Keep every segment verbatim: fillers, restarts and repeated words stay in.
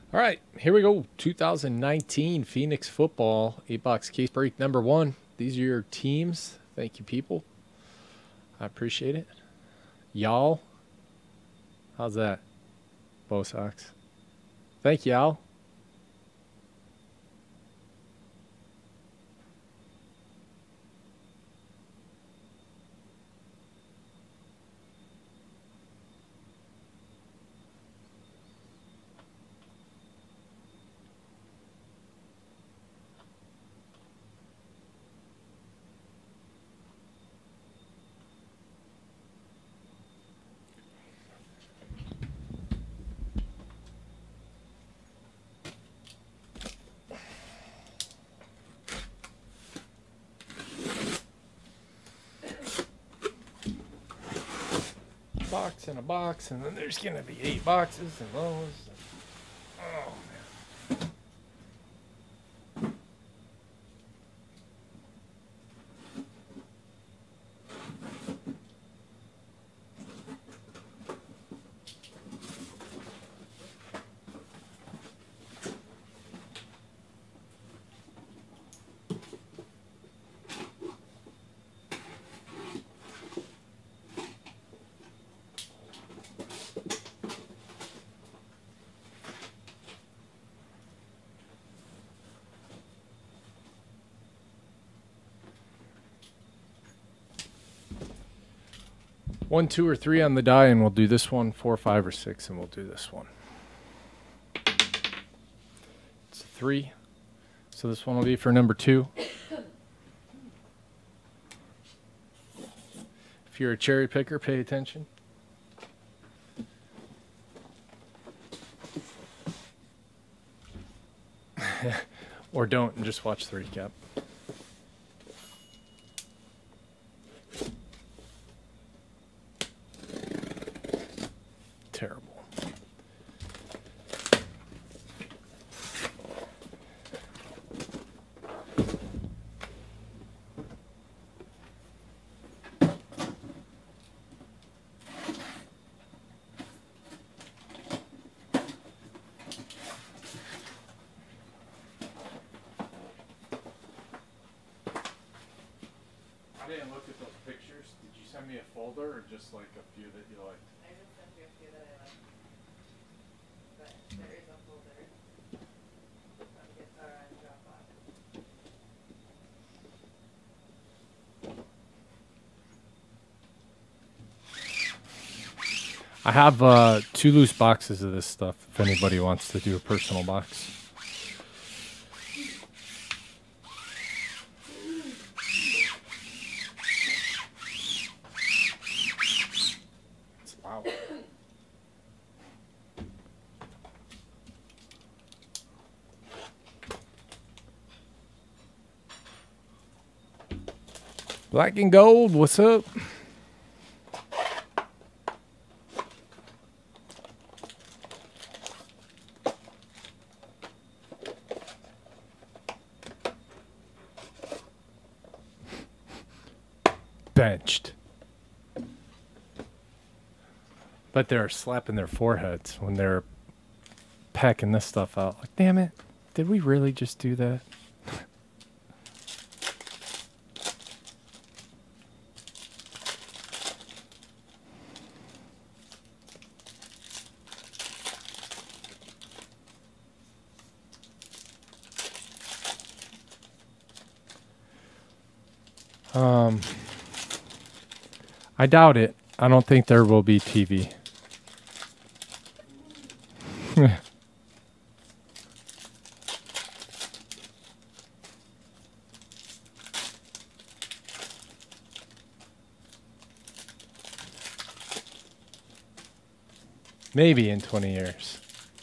All right, here we go. two thousand nineteen Phoenix football eight box case break number one. These are your teams. Thank you, people. I appreciate it. Y'all. How's that? Bo Sox. Thank y'all. Box and a box, and then there's gonna be eight boxes and those. Oh man. One, two, or three on the die, and we'll do this one. Four, five, or six, and we'll do this one. It's a three. So this one will be for number two. If you're a cherry picker, pay attention. Or don't and just watch the recap. Terrible. I didn't look at those pictures. Did you send me a folder or just like a few that you liked? I just sent you a few that I like. But there is a folder on Guitar and Dropbox. I have uh, two loose boxes of this stuff if anybody wants to do a personal box. It's loud. Black and gold, what's up? Benched. But they're slapping their foreheads when they're packing this stuff out. Like, damn it, did we really just do that? Um, I doubt it. I don't think there will be T V. Maybe in twenty years.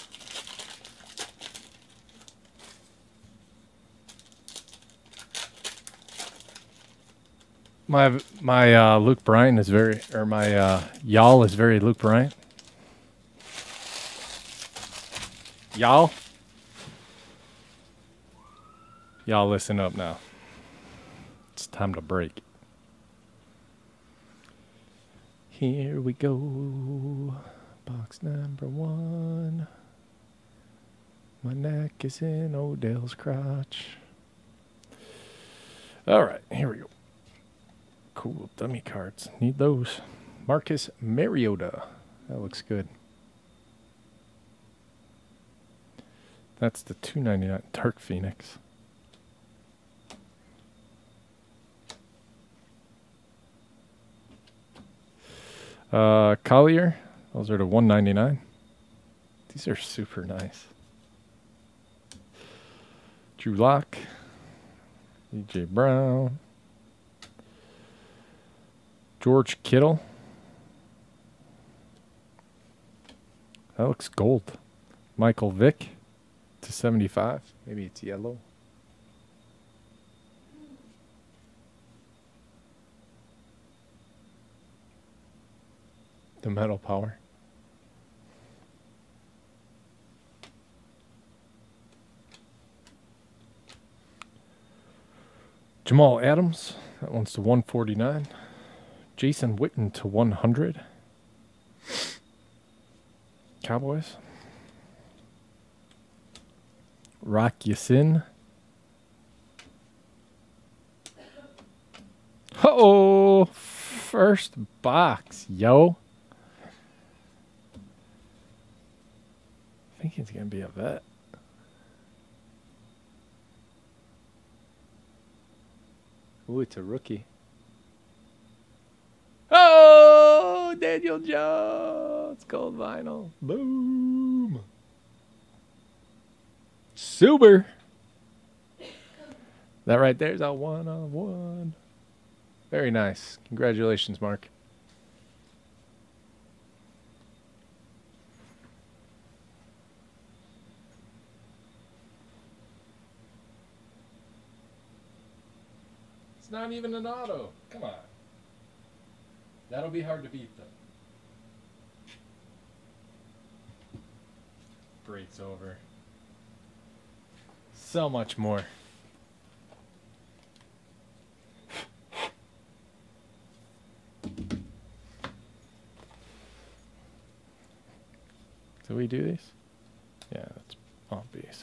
My my uh, Luke Bryan is very, or my uh, y'all is very Luke Bryan. Y'all, y'all listen up now. It's time to break. Here we go. Box number one. My neck is in Odell's crotch. All right, here we go. Cool dummy cards. Need those. Marcus Mariota. That looks good. That's the two ninety-nine Dark Phoenix. Uh, Collier. Those are the one ninety-nine. These are super nice. Drew Lock. A J Brown. George Kittle. That looks gold. Michael Vick to seventy-five. Maybe it's yellow. The metal power. Jamal Adams. That one's to one forty-nine. Jason Witten to one hundred. Cowboys. Rock Yasin. Oh, first box, yo. I think he's going to be a vet. Ooh, it's a rookie. Oh, Daniel Jones. Gold vinyl. Boom. Super. That right there is a one of one. Very nice. Congratulations, Mark. It's not even an auto. Come on. That'll be hard to beat, though. Breaks over. So much more. Do we do these? Yeah, that's obvious.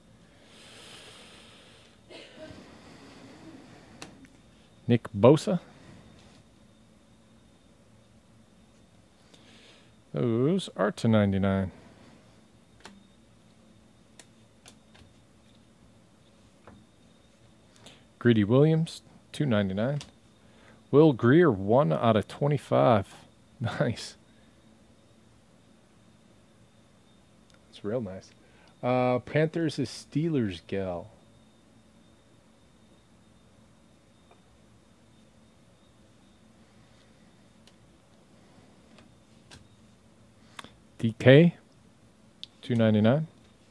Nick Bosa. Those are to ninety-nine. Greedy Williams, two ninety-nine. Will Greer, one out of twenty-five. Nice. That's real nice. Uh, Panthers is Steelers gal. D K, two ninety-nine.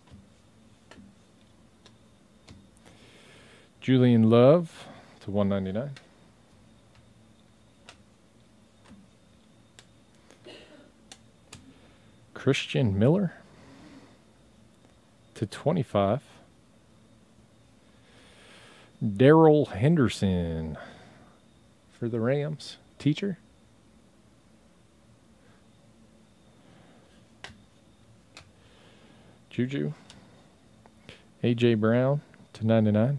Julian Love to one ninety-nine. Christian Miller to twenty-five. Darrell Henderson for the Rams. Teacher. Juju. A J Brown to ninety-nine.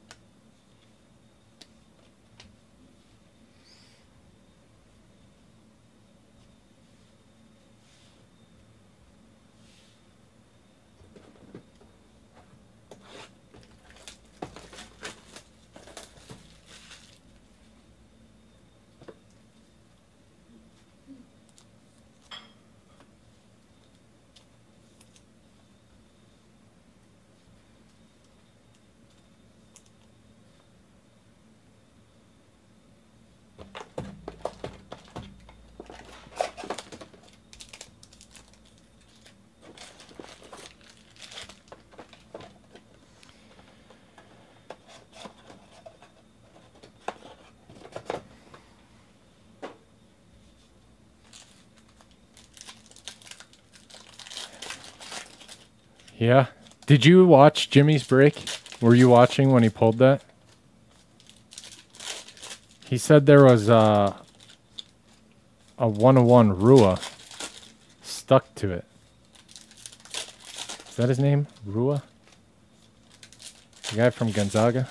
Yeah. Did you watch Jimmy's break? Were you watching when he pulled that? He said there was uh, a one oh one Rua stuck to it. Is that his name? Rua? The guy from Gonzaga?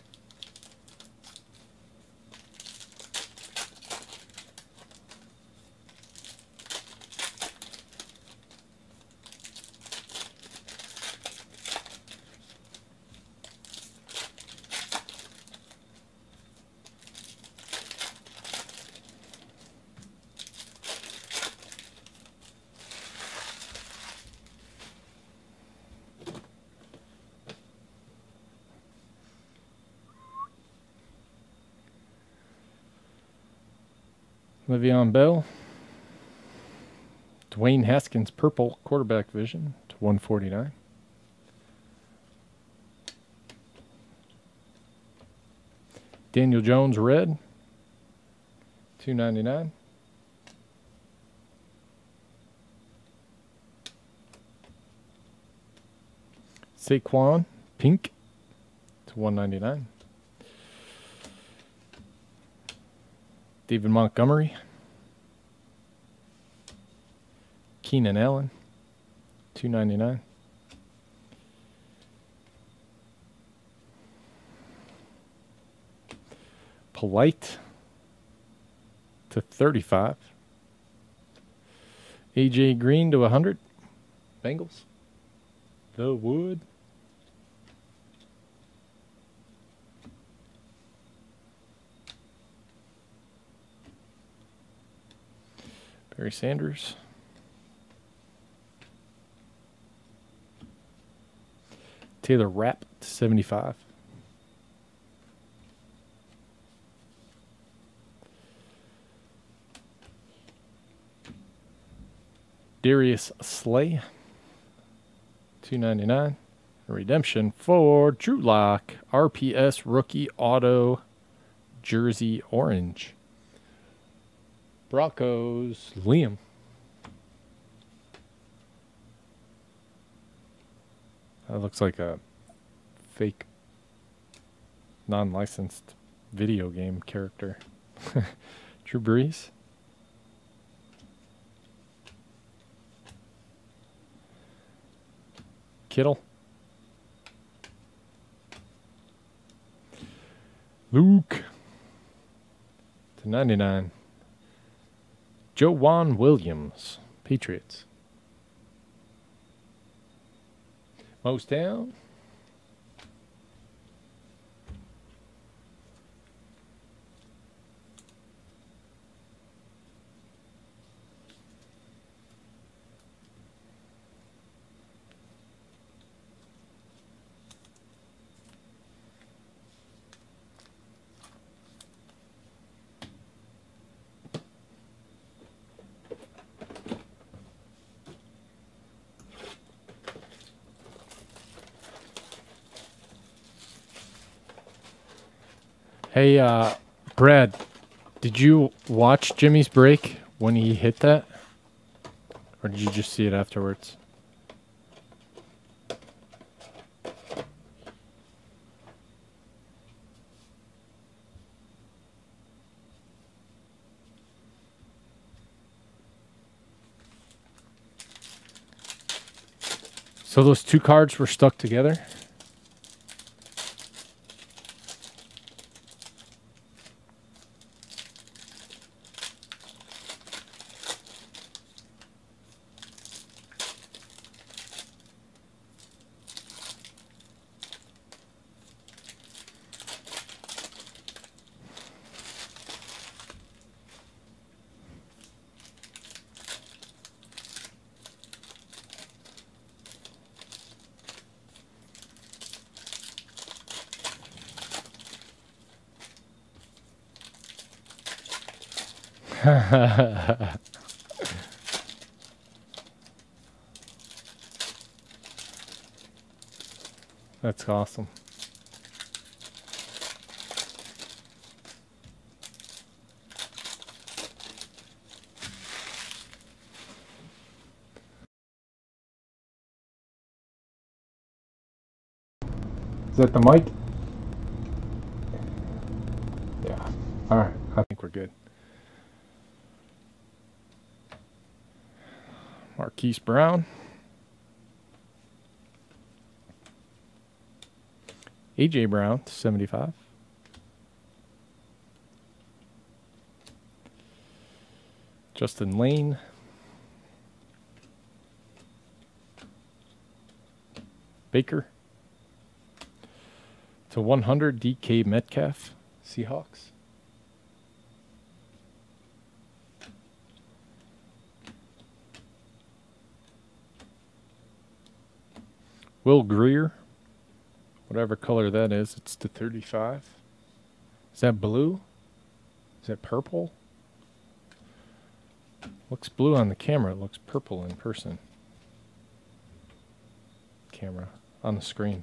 Le'Veon Bell. Dwayne Haskins, purple, quarterback vision to one forty-nine. Daniel Jones, red, two ninety-nine. Saquon, pink, to one ninety-nine. David Montgomery. Keenan Allen, two ninety-nine. Polite to thirty-five. A J Green to one hundred. Bengals. The Wood. Barry Sanders. Taylor Rapp to seventy-five. Darius Slay, two ninety-nine. Redemption for Drew Lock, R P S rookie auto, jersey orange. Broncos, Liam. That looks like a fake, non-licensed video game character. Drew Brees. Kittle. Luke. To ninety-nine. Joejuan Williams, Patriots. Mostown. Hey, uh, Brad, did you watch Jimmy's break when he hit that? Or did you just see it afterwards? So those two cards were stuck together? That's awesome. Is that the mic? Yeah. All right. I think we're good. Marquise Brown. A J Brown to seventy-five. Justin Lane. Baker. To one hundred, D K Metcalf, Seahawks. Will Greer, whatever color that is, it's to thirty-five. Is that blue? Is that purple? Looks blue on the camera. It looks purple in person. Camera on the screen.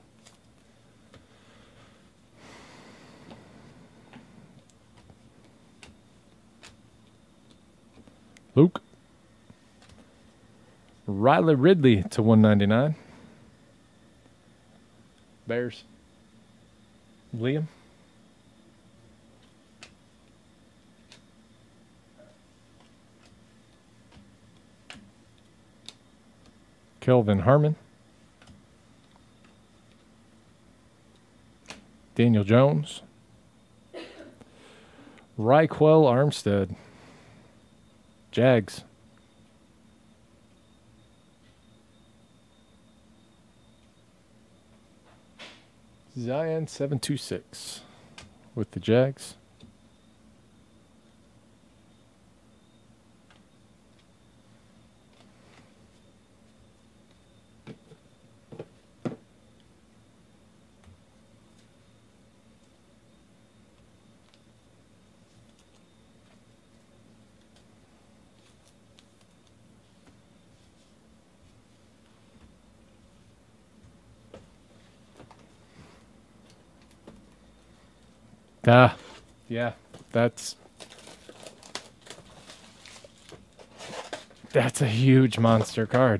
Luke. Riley Ridley to one ninety-nine. Bears. Liam. Kelvin Harmon. Daniel Jones. Raquel Armstead. Jags. Zion seven two six with the Jags. Ah, yeah, that's that's a huge monster card.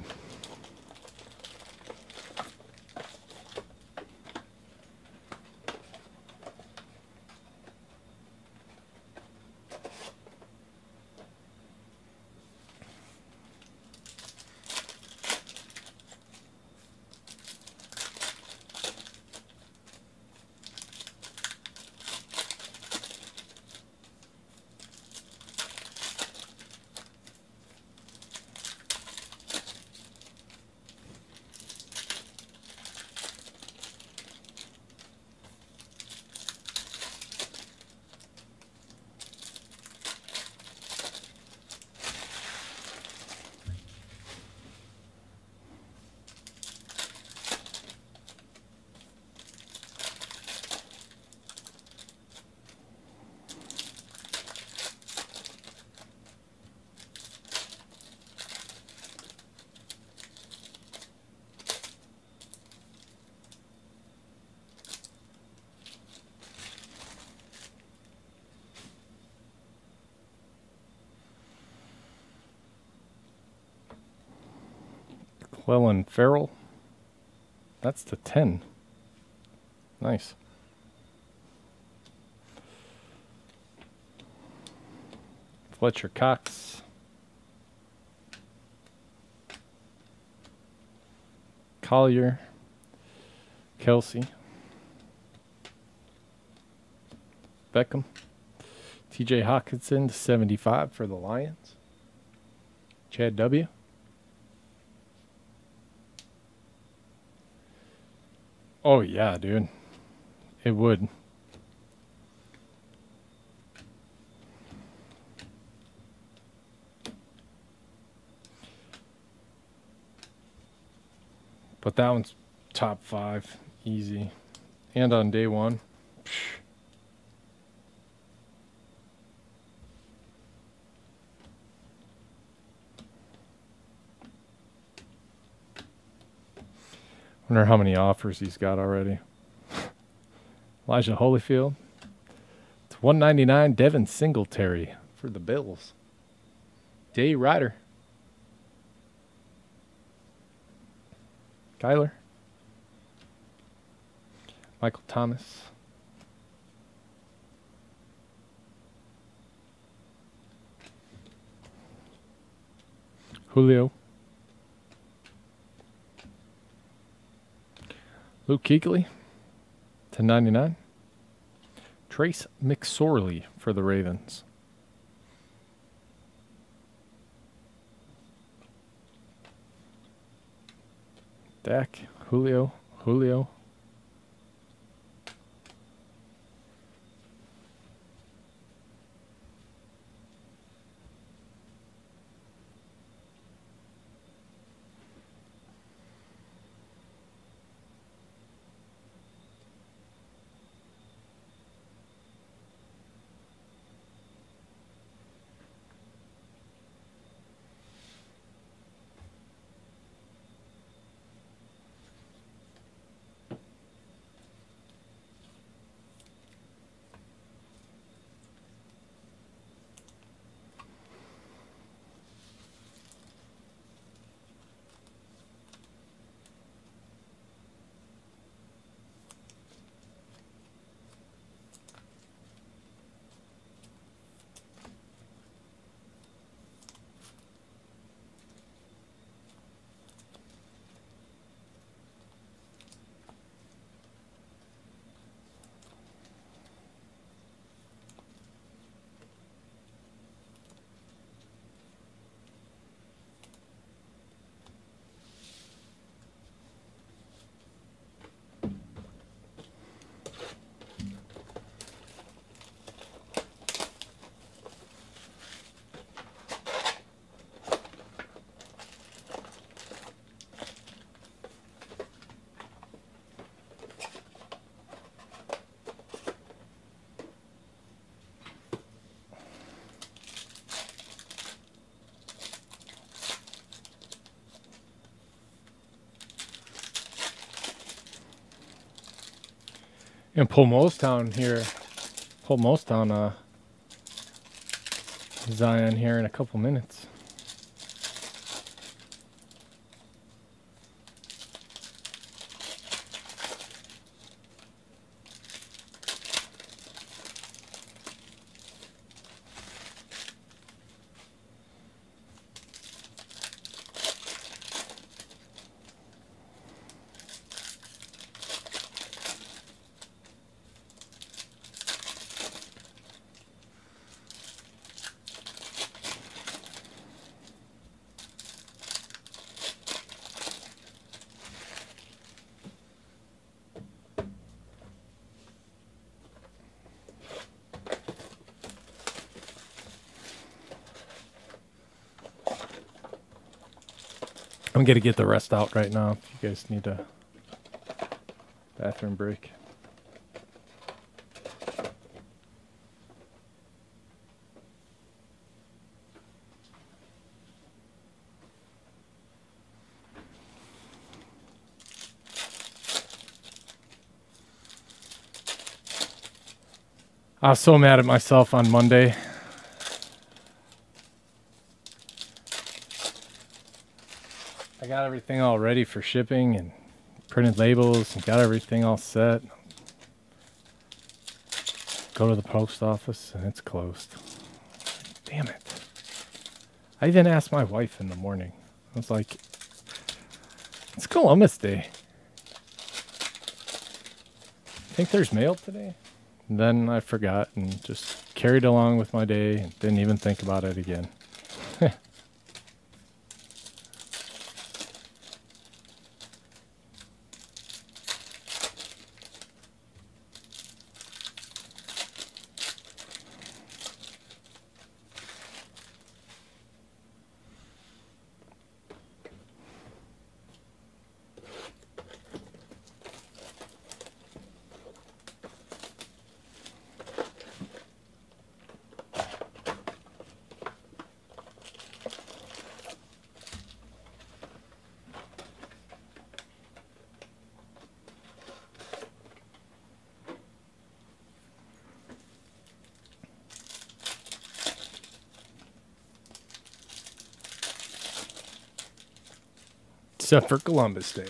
Clellan Ferrell. That's the ten. Nice. Fletcher Cox. Collier. Kelsey. Beckham. T J Hawkinson to seventy-five for the Lions. Chad W. Oh, yeah, dude. It would. But that one's top five. Easy. And on day one. Psh. Wonder how many offers he's got already. Elijah Holyfield. It's one ninety-nine. Devin Singletary for the Bills. Day Ryder. Kyler. Michael Thomas. Julio. Luke Kuechly to ninety-nine. Trace McSorley for the Ravens. Dak, Julio, Julio. And pull Mostown here. Pull Mostown uh, Zion here in a couple minutes. I'm going to get the rest out right now if you guys need a bathroom break. I was so mad at myself on Monday. I got everything all ready for shipping and printed labels and got everything all set. Go to the post office and it's closed. Damn it. I even asked my wife in the morning. I was like, it's Columbus Day. Think there's mail today? And then I forgot and just carried along with my day and didn't even think about it again. Except for Columbus Day.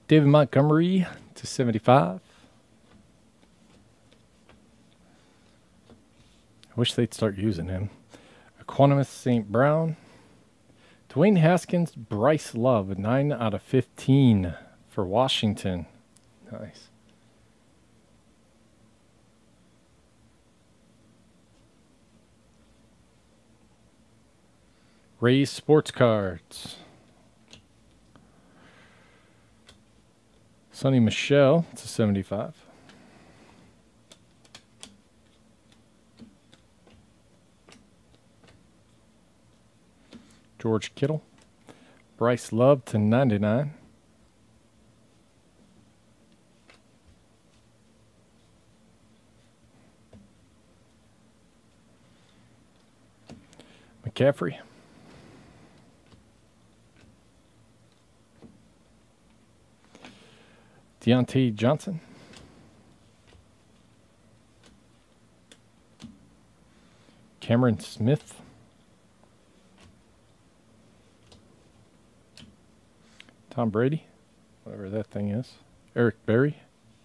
David Montgomery to seventy-five. I wish they'd start using him. Equanimous Saint Brown. Dwayne Haskins, Bryce Love, nine out of fifteen for Washington. Nice. Rays Sports Cards. Sonny Michel to seventy-five. George Kittle. Bryce Love to ninety-nine. McCaffrey. Deontay Johnson. Cameron Smith. Tom Brady, whatever that thing is. Eric Berry.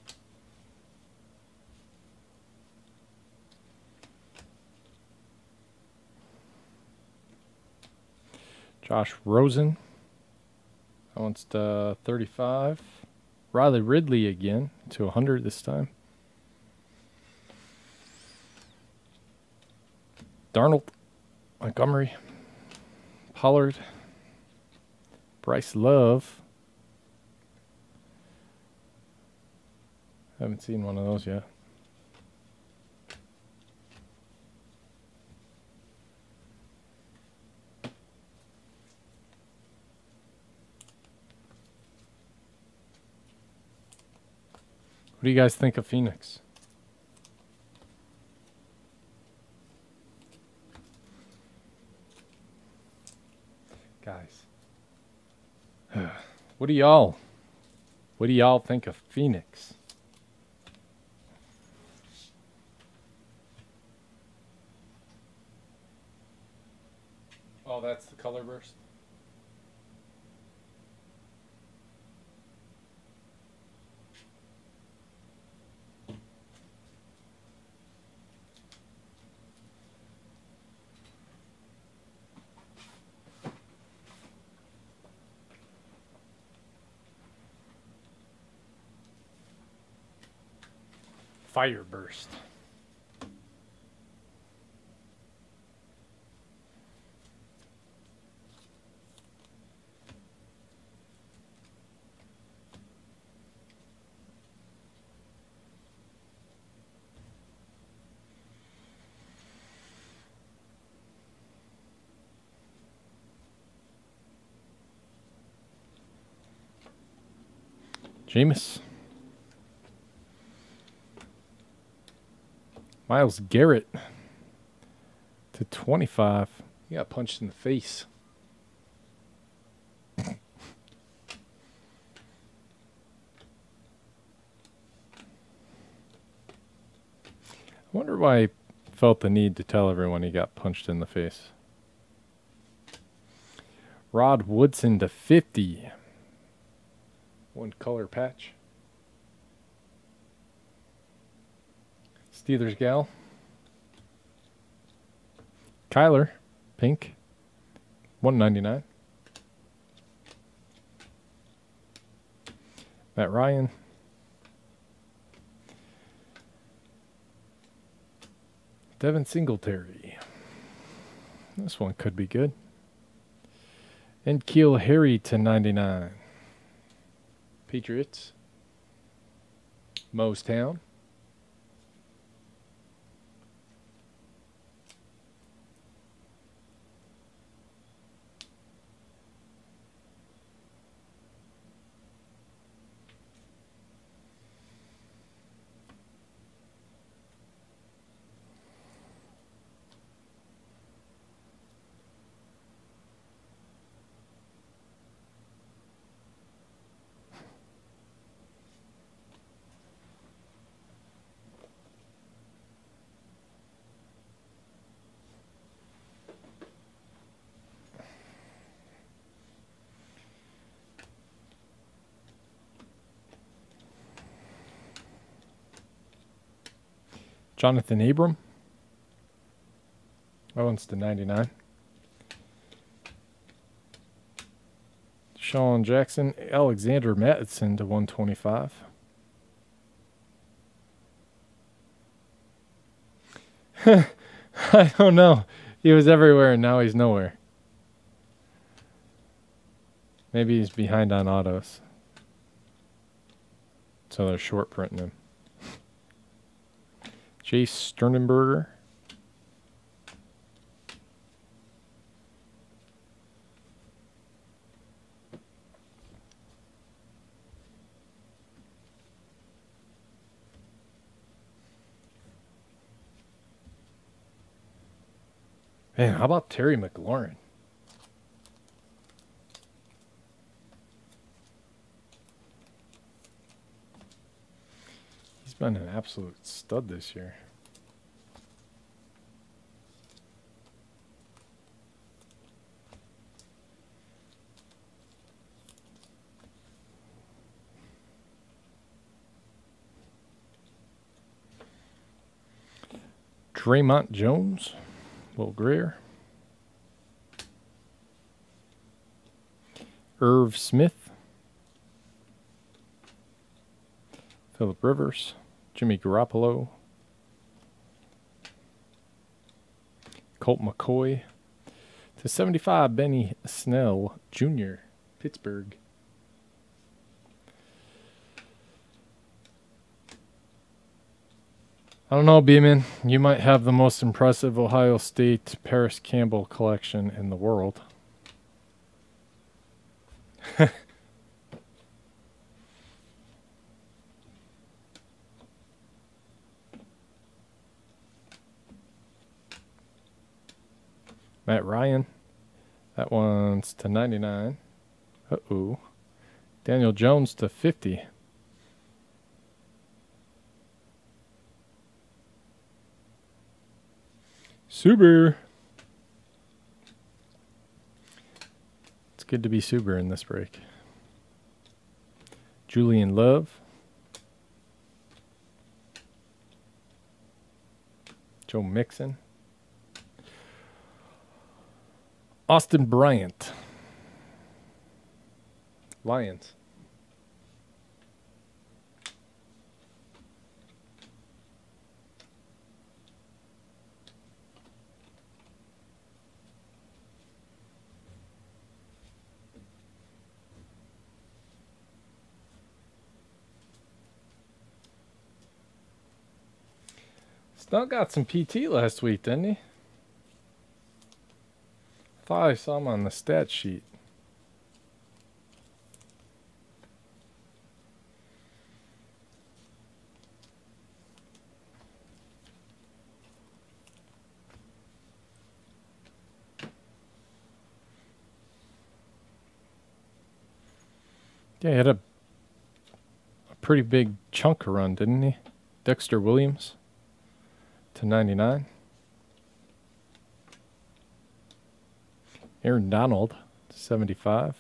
Josh Rosen. That one's to thirty-five. Riley Ridley again to one hundred this time. Darnold. Montgomery. Pollard. Bryce Love. Haven't seen one of those yet. What do you guys think of Phoenix? Guys. What do y'all What do y'all think of Phoenix? Oh, that's the color burst. Fire burst. Jameis. Myles Garrett to twenty-five. He got punched in the face. I wonder why he felt the need to tell everyone he got punched in the face. Rod Woodson to fifty. One color patch. Steelers gal. Kyler, pink. one ninety-nine. Matt Ryan. Devin Singletary. This one could be good. And Keel Harry to ninety-nine. Patriots. Mostown. Jonathan Abram. That one's to ninety-nine. Sean Jackson. Alexander Mattison to one twenty-five. I don't know. He was everywhere and now he's nowhere. Maybe he's behind on autos. So they're short printing him. Jace Sternenberger. Man, how about Terry McLaurin? He's been an absolute stud this year. Draymond Jones. Will Greer. Irv Smith. Phillip Rivers. Jimmy Garoppolo. Colt McCoy. To seventy-five, Benny Snell Junior Pittsburgh. I don't know, Beeman. You might have the most impressive Ohio State Paris Campbell collection in the world. Matt Ryan. That one's to ninety-nine. Uh-oh. Daniel Jones to fifty. Suber. It's good to be Suber in this break. Julian Love. Joe Mixon. Austin Bryant. Lions. Snug got some P T last week, didn't he? Thought I saw him on the stat sheet. Yeah, he had a, a pretty big chunk run, didn't he? Dexter Williams to ninety-nine. Aaron Donald to seventy-five.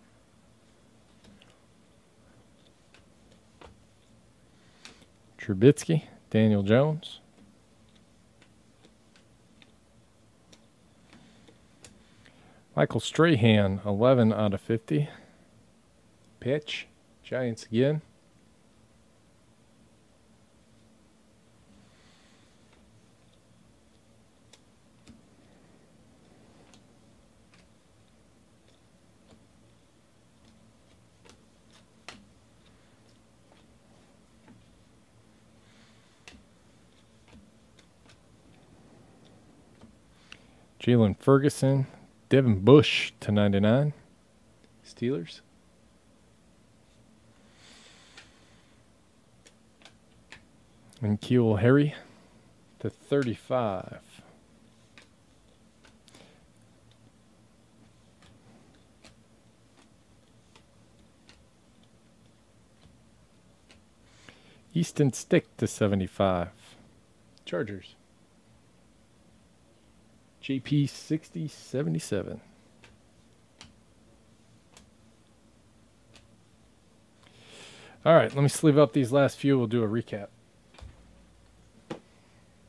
Trubisky, Daniel Jones. Michael Strahan, eleven out of fifty. Pitch, Giants again. Jalen Ferguson, Devin Bush to ninety-nine. Steelers. And N'Keal Harry to thirty-five. Easton Stick to seventy-five. Chargers. J P sixty seventy-seven. All right, let me sleeve up these last few. We'll do a recap.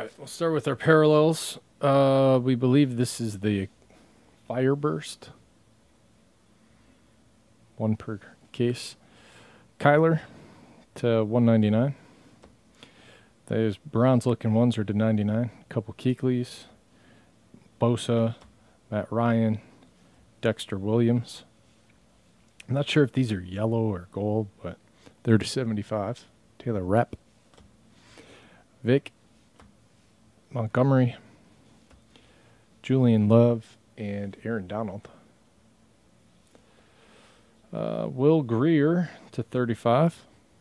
right, we'll start with our parallels. Uh, we believe this is the Fireburst. One per case. Kyler to one ninety-nine. Those Browns looking ones are to ninety-nine. A couple Keekleys. Bosa, Matt Ryan, Dexter Williams. I'm not sure if these are yellow or gold, but they're to seventy-five. Taylor Rep. Vic. Montgomery. Julian Love, and Aaron Donald. Uh, Will Greer to thirty-five.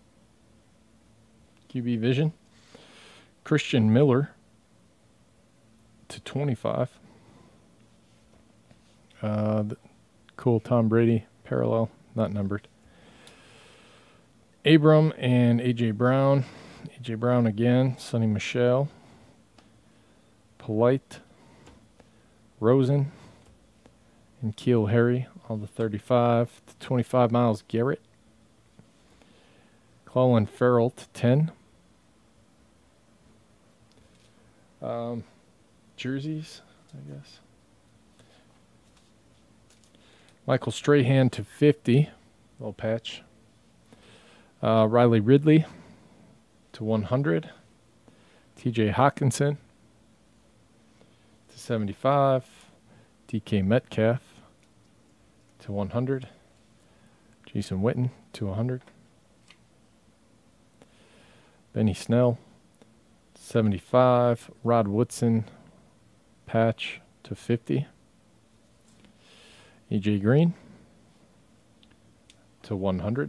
Q B Vision. Christian Miller to twenty-five. Uh, the cool Tom Brady parallel, not numbered. Abram and A J Brown. A J Brown again. Sonny Michel. Polite. Rosen. And Keel Harry, all the thirty-five. To twenty-five, Miles Garrett. Clelin Ferrell to ten. Um, jerseys, I guess. Michael Strahan to fifty. Little patch. Uh, Riley Ridley to one hundred. T J Hawkinson to seventy-five. D K Metcalf to one hundred. Jason Witten to one hundred. Benny Snell seventy-five. Rod Woodson patch to fifty. A J Green to one hundred.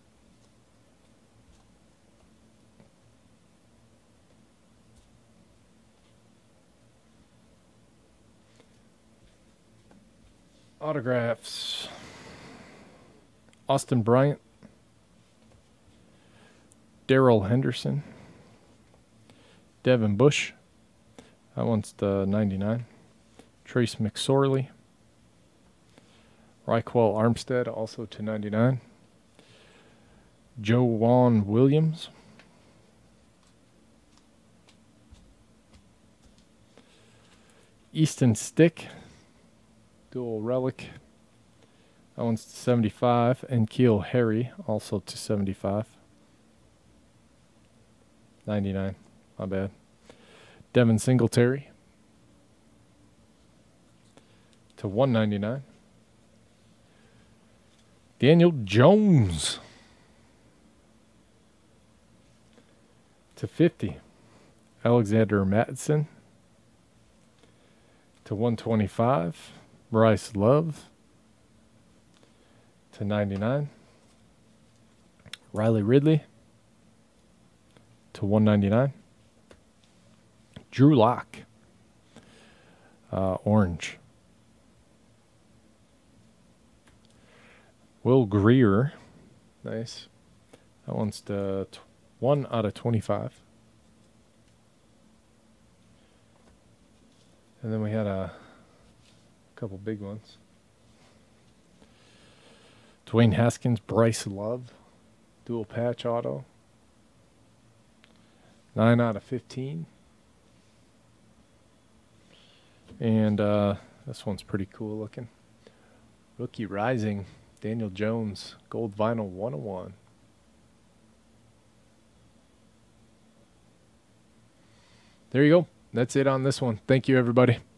Autographs. Austin Bryant. Darrell Henderson. Devin Bush. That one's the ninety-nine. Trace McSorley. Raquel Armstead, also to ninety-nine. Joe Juan Williams. Easton Stick. Dual relic. That one's to seventy-five. And Keel Harry, also to seventy-five. ninety-nine. My bad. Devin Singletary to one ninety-nine. Daniel Jones to fifty. Alexander Mattison to one twenty-five. Bryce Love to ninety-nine. Riley Ridley to one ninety-nine. Drew Lock, uh, orange. Will Greer, nice. That one's the t- one out of twenty-five. And then we had a couple big ones. Dwayne Haskins, Bryce Love, dual patch auto. nine out of fifteen. And uh, this one's pretty cool looking. Rookie Rising, Daniel Jones, gold vinyl one oh one. There you go. That's it on this one. Thank you, everybody.